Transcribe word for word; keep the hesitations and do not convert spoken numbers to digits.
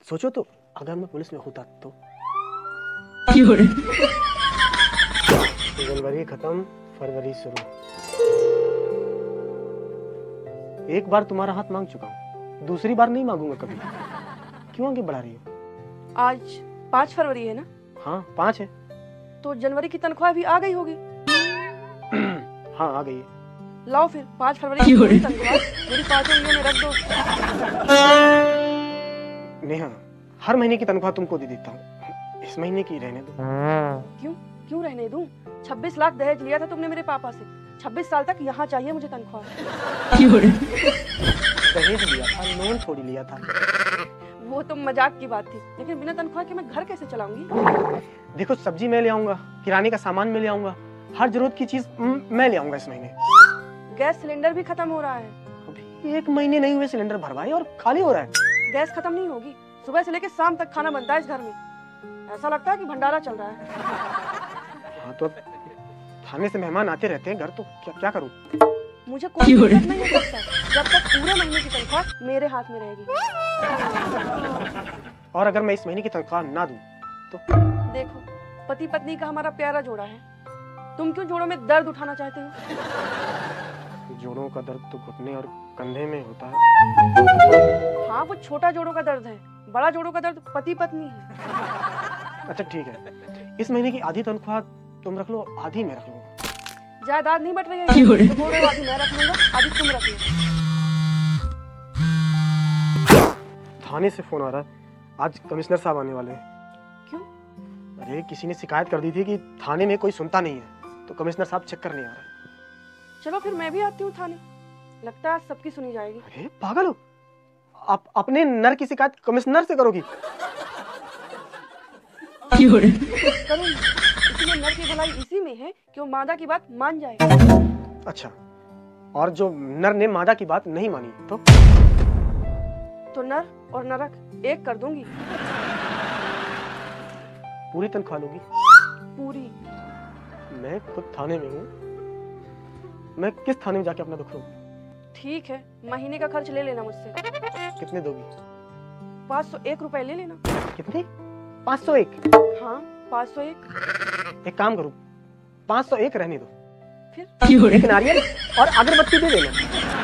सोचो तो अगर मैं पुलिस में होता तो। जनवरी खत्म, फरवरी शुरू। एक बार तुम्हारा हाथ मांग चुका हूँ, दूसरी बार नहीं मांगूंगा कभी। क्यों आगे बढ़ा रही हो? आज पाँच फरवरी है ना? हाँ पाँच है। तो जनवरी की तनख्वाह भी आ गई होगी। हाँ आ गई है। लाओ फिर पाँच फरवरी की पूरी तनख्वाह मेरी पाँचों में रख दो। नेहा, हर महीने की तनख्वाह तुमको दे देता हूँ, इस महीने की रहने दो। क्यों क्यों रहने दूं? छब्बीस लाख दहेज लिया था तुमने मेरे पापा से। छब्बीस साल तक यहाँ चाहिए मुझे तनख्वाह। दहेज लिया था, लोन थोड़ी लिया था। वो तो मजाक की बात थी, लेकिन बिना तनख्वाह के मैं घर कैसे चलाऊंगी? देखो सब्जी मैं ले आऊंगा, किराने का सामान मैं ले आऊंगा, हर जरूरत की चीज मैं ले आऊंगा इस महीने। गैस सिलेंडर भी खत्म हो रहा है। अभी एक महीने नहीं हुए सिलेंडर भरवाए और खाली हो रहा है। गैस खत्म नहीं होगी, सुबह से लेकर शाम तक खाना बनता है इस घर में। ऐसा लगता है कि भंडारा चल रहा है। हाँ तो थाने से मेहमान आते रहते हैं घर, तो क्या क्या करूं? मुझे कोई दिक्कत नहीं हो सकता जब तक पूरे महीने की तनख्वाह मेरे हाथ में रहेगी। और अगर मैं इस महीने की तनख्वाह ना दूं तो? देखो, पति पत्नी का हमारा प्यारा जोड़ा है, तुम क्यों जोड़ों में दर्द उठाना चाहते हो? जोड़ों का दर्द तो घुटने और कंधे में होता है। हाँ वो छोटा जोड़ों का दर्द है, बड़ा जोड़ों का दर्द पति पत्नी है। अच्छा ठीक है, इस महीने की आधी तनख्वाह तुम रख लो, आधी मैं रख लूंगा। जायदाद नहीं बट रही है, तो बोलो आधी मैं रख लूंगा, आधी तुम रख लो। थाने से फोन आ रहा है, आज कमिश्नर साहब आने वाले हैं। क्यों? अरे किसी ने शिकायत कर दी थी कि थाने में कोई सुनता नहीं है, तो कमिश्नर साहब चेक करने आ रहे हैं। चलो फिर मैं भी आती हूँ थाने, लगता है सबकी सुनी जाएगी। अरे पागल हो, आप अपने नर की शिकायत कमिश्नर से करोगी? करूँगी, इसमें नर की भलाई इसी में है कि वो मादा की बात मान जाए। अच्छा, और जो नर ने मादा की बात नहीं मानी तो? तो नर और नरक एक कर दूंगी। पूरी तनख्वाह लोगी? पूरी। मैं खुद थाने में हूँ, मैं किस थाने में जाके अपना दुख लूं? ठीक है, महीने का खर्च ले लेना मुझसे। कितने दोगी? पाँच सौ एक रुपए ले लेना। कितने? पाँच सौ एक? हाँ पाँच सौ एक। एक काम करो, पाँच सौ एक रहने दो, फिर एक नारियल और अगरबत्ती दे देना।